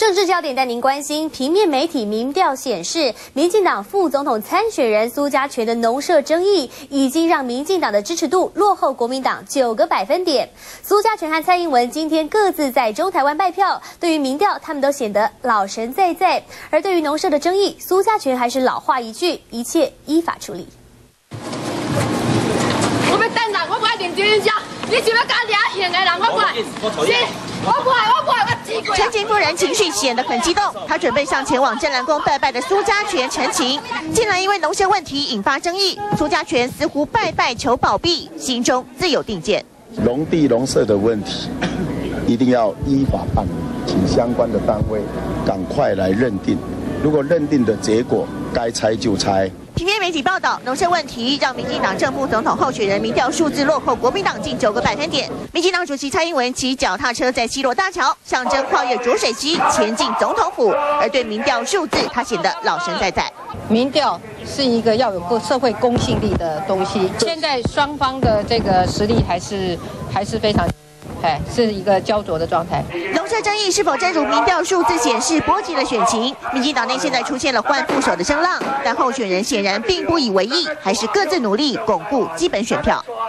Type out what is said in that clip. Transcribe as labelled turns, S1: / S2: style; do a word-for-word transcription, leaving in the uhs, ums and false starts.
S1: 政治焦点带您关心，平面媒体民调显示，民进党副总统参选人苏家全的农舍争议，已经让民进党的支持度落后国民党九个百分点。苏家全和蔡英文今天各自在中台湾拜票，对于民调，他们都显得老神在在。而对于农舍的争议，苏家全还是老话一句，一切依法处理。
S2: 我要等人，我不爱认真讲，你想要加俩赢的人，我不爱。是。 我不爱，我不爱，我奇怪。
S3: 陈情夫人情绪显得很激动，她准备向前往镇澜宫拜拜的苏家全陈情，竟然因为农舍问题引发争议。苏家全似乎拜拜求保庇，心中自有定见。
S4: 农地农舍的问题，一定要依法办理，请相关的单位赶快来认定。如果认定的结果该拆就拆。
S3: 平面媒体报道，农舍问题让民进党正副总统候选人民调数字落后国民党近九个百分点。民进党主席蔡英文骑脚踏车在西螺大桥，象征跨越浊水溪前进总统府。而对民调数字，他显得老神在在。
S5: 民调是一个要有个社会公信力的东西，现在双方的这个实力还是还是非常。 哎，是一个焦灼的状态。
S3: 农舍争议是否真如民调数字显示波及了选情？民进党内现在出现了换副手的声浪，但候选人显然并不以为意，还是各自努力巩固基本选票。